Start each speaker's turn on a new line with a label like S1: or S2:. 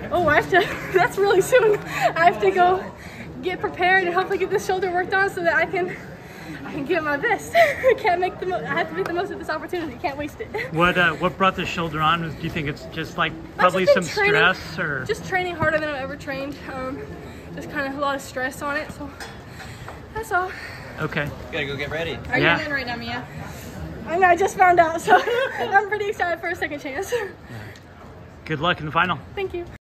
S1: Oh, I have to, that's really soon. I have to go get prepared and hopefully get this shoulder worked on so that I can give my best. I have to make the most of this opportunity. Can't waste it.
S2: What brought the shoulder on? Do you think it's just like probably some stress or?
S1: Just training harder than I've ever trained. Just kind of a lot of stress on it. So that's all.
S2: Okay.
S3: You gotta go get ready.
S1: Are you in right now, Mia? I just found out, so I'm pretty excited for a second chance.
S2: Good luck in the final.
S1: Thank you.